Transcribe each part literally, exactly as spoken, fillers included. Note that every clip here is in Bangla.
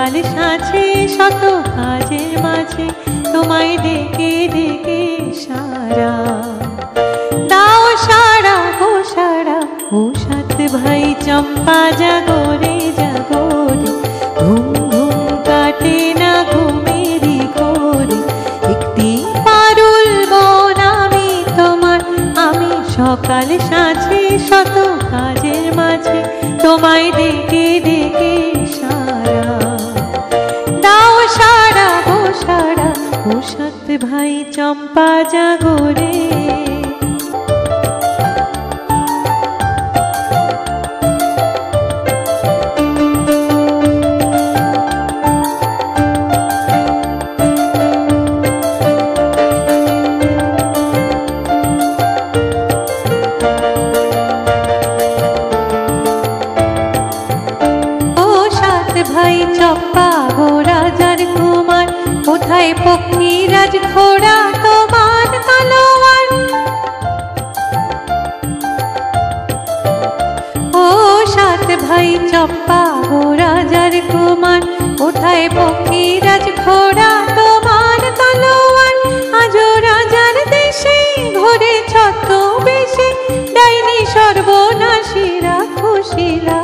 সকাল সাঁঝে শত কাজের মাঝে তোমায় ডেকে ডেকে সারা দাও সারা গো সারা ও সাত ভাই চম্পা জাগরে জাগরে ঘুম ঘুম কাটে না ঘুমেরই ঘোরে একটি পারুল বোন আমি তোমার আমি সকাল সাঁঝে শত কাজের মাঝে তোমায় ডেকে ডেকে সারা দাও সারা গো সারা ও সাত ভাই চম্পা জাগরে ভাই চম্পা গো রাজার কুমার কোথায় পক্ষীরাজ ঘোড়া তোমার তলোয়ার ও সাত ভাই চম্পা গো রাজার কুমার কোথায় পক্ষীরাজ ঘোড়া তোমার তলোয়ার আজো রাজার দেশে ঘোরে ছদ্মবেশে ডাইনি সর্বনাশীরা খুশিলা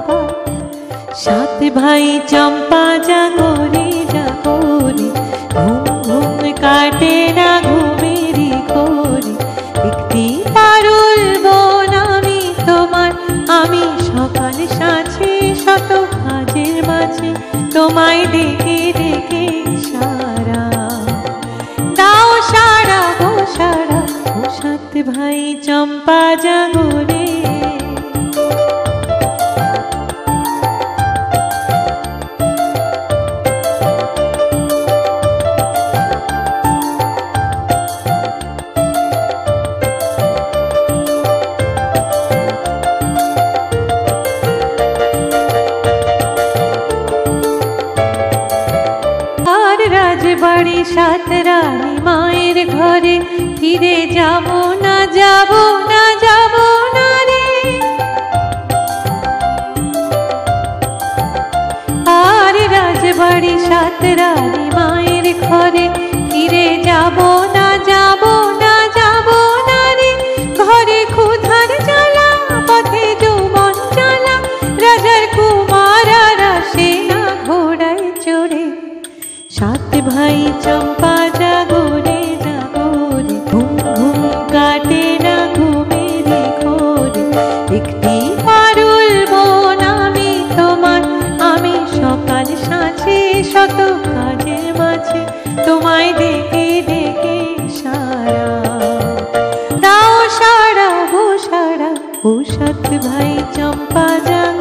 সাত ভাই চম্পা জাগরে জাগরে ঘুম ঘুম কাটে না ঘুমেরই ঘোরে একটি পারুল বোন আমি তোমার আমি সকাল সাঁঝে শত কাজের মাঝে তোমায় ডেকে ডেকে সারা দাও সারা গো সারা ও সাত ভাই চম্পা জাগরে রাজবাড়ি সাত রানী মায়ের ঘরে ফিরে যাব না যাব না যাব না রে আর রাজবাড়ি সাত রানী মায়ের ঘরে ফিরে যাব না যাব না যাব না রে ঘরে ক্ষুধার জ্বালা পথে যৌবন জ্বালা রাজার কুমার আর আসে না ঘোড়ায় চড়ে সাত ভাই চম্পা জাগরে জাগরে ঘুম ঘুম কাটে না ঘুমেরই ঘোরে একটি পারুল বোন আমি তোমার আমি সকাল সাঁঝে শত কাজের মাঝে তোমায় ডেকে ডেকে সারা দাও সারা গো সারা ও সাত ভাই চম্পা জাগরে